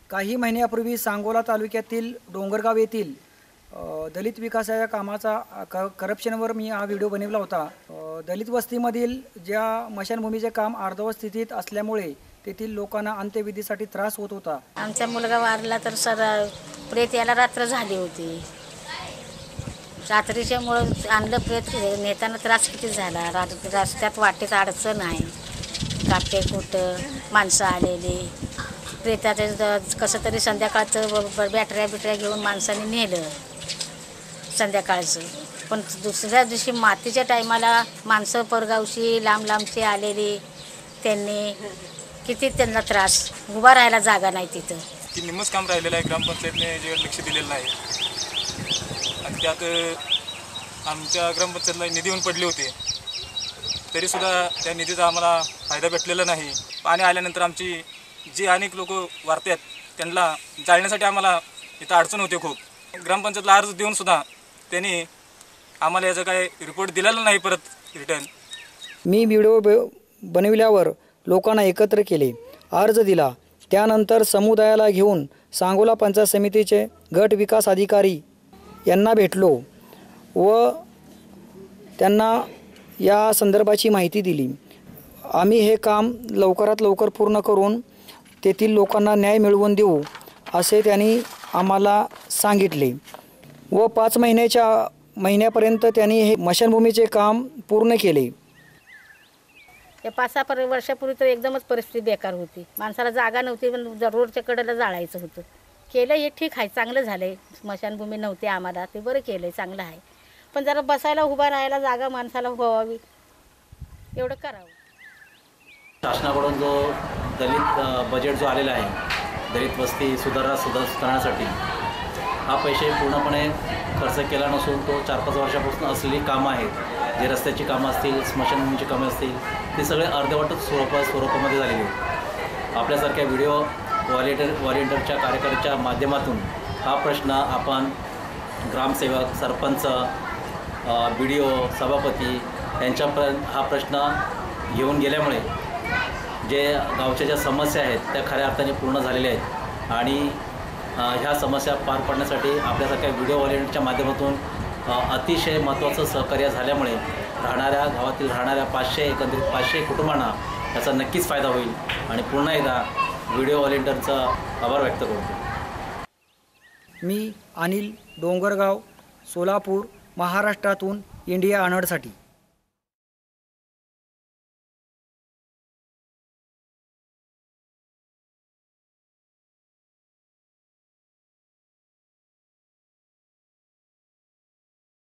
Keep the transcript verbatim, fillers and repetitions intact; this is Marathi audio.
काही महिन्यापूर्वी सांगोला तालुक्यातील डोंगरगाव येथील दलित विकासाच्या कामाचा क करप्शनवर मी हा व्हिडिओ बनवला होता। दलित वस्तीमधील ज्या मशानभूमीचे काम अर्धवट स्थितीत असल्यामुळे तेथील लोकांना अंत्यविधीसाठी त्रास होत होता। आमचा मुलगा वारला तर सर प्रेत याला रात्र झाली होती। रात्रीच्या मुळे आणलं प्रेत नेताना त्रास किती झाला। रस्त्यात वाटेत अडचण आहे, काटे कुटं माणसं आलेली। प्रेताचं कसं तरी संध्याकाळचं बॅटऱ्या बिटऱ्या घेऊन माणसाने नेलं संध्याकाळचं, पण दुसऱ्या दिवशी मातीच्या टायमाला माणसं परगावची लांब लांबची आलेली, त्यांनी किती त्यांना त्रास, उभा राहायला जागा नाही तिथं। की निम्मच काम राहिलेलं आहे, ग्रामपंचायतने जे लक्ष दिलेलं नाही आणि त्यात आमच्या ग्रामपंचायतला निधी येऊन पडले होते, तरीसुद्धा त्या निधीचा आम्हाला फायदा भेटलेला नाही। पाणी आल्यानंतर आमची जे अनेक लोक वारतात त्यांना जाळण्यासाठी आम्हाला इथं अडचण होते खूप। ग्रामपंचायतला अर्ज देऊन सुद्धा त्यांनी आम्हाला याचा काय रिपोर्ट दिलेला नाही परत रिटर्न। मी व्हिडिओ बनविल्यावर लोकांना एकत्र केले, अर्ज दिला। त्यानंतर समुदायाला घेऊन सांगोला पंचायत समितीचे गट विकास अधिकारी यांना भेटलो व त्यांना या संदर्भाची माहिती दिली। आम्ही हे काम लवकरात लवकर पूर्ण करून तेथील लोकांना न्याय मिळवून देऊ असे त्यांनी आम्हाला सांगितले व पाच महिन्याच्या महिन्यापर्यंत त्यांनी हे मशानभूमीचे काम पूर्ण केले। ते पाच सहा वर्षापूर्वी तर एकदमच परिस्थिती बेकार होती, माणसाला जागा नव्हती, पण रोडच्या कडेला जाळायचं होतं। केलं हे ठीक आहे, चांगलं झालंय। स्मशानभूमी नव्हती आम्हाला, ते बरं केलंय, चांगलं आहे, पण जरा बसायला उभा राहायला जागा माणसाला व्हावी एवढं करावं। शासनाकडून जो दलित बजेट जो आलेला आहे दलित वस्ती सुधारणा सुधारण्यासाठी, हा पैसे पूर्णपणे खर्च केला नसून तो चार पाच वर्षापासून असलेली कामं आहेत, जे रस्त्याची कामं असतील, स्मशानभूमीची कामं असतील, ती सगळे अर्धवटच स्वरूपा स्वरूपामध्ये झालेली आहेत। आपल्यासारख्या व्हिडिओ व्हॉलेंटियर व्हॉलेंटियरच्या कार्यकर्त्याच्या माध्यमातून हा प्रश्न आपण ग्रामसेवक, सरपंच, बी डी ओ, सभापती यांच्यापर्यंत हा प्रश्न घेऊन गेल्यामुळे जे गावच्या ज्या समस्या आहेत त्या खऱ्या अर्थाने पूर्ण झालेल्या आहेत आणि ह्या समस्या पार पाडण्यासाठी आपल्यासारख्या व्हिडिओ व्हॉलेंटियरच्या माध्यमातून अतिशय महत्त्वाचं सहकार्य झाल्यामुळे राहणाऱ्या गावातील राहणाऱ्या पाचशे एकंदरीत पाचशे कुटुंबांना याचा नक्कीच फायदा होईल आणि पुन्हा एकदा व्हिडिओ व्हॉलेंटियरचा आभार व्यक्त करतो। मी अनिल, डोंगरगाव, सोलापूर, महाराष्ट्रातून इंडिया अनहर्डसाठी।